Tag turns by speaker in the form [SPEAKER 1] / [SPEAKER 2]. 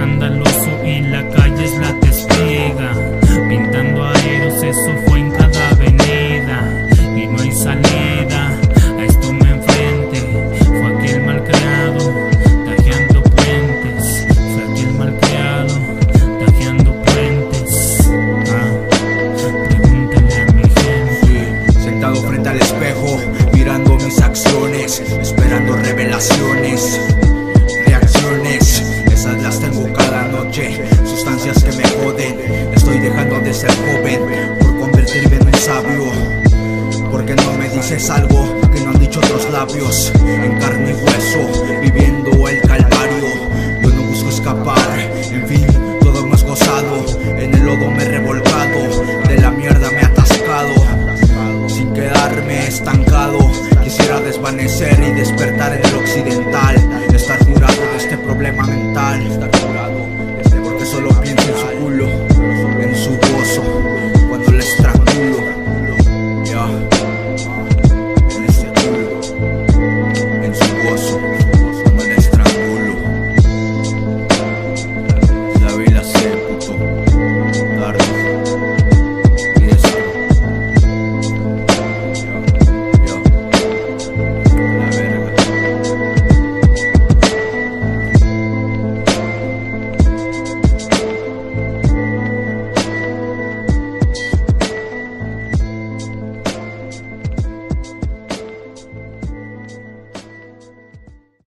[SPEAKER 1] escandaloso y la calle es la testiga. Pintando aeros, eso fue en cada avenida. Y no hay salida, a esto me enfrente. Fue aquel malcriado, tajeando puentes. Fue aquel malcriado, tajeando puentes. Pregúntale a mi gente.
[SPEAKER 2] Sentado frente al espejo, mirando mis acciones, esperando revelaciones, reacciones. Esas las tengo cada noche, sustancias que me joden. Estoy dejando de ser joven por convertirme en un sabio. Porque no me dices algo que no han dicho otros labios. En carne y hueso, viviendo el calvario. Yo no busco escapar.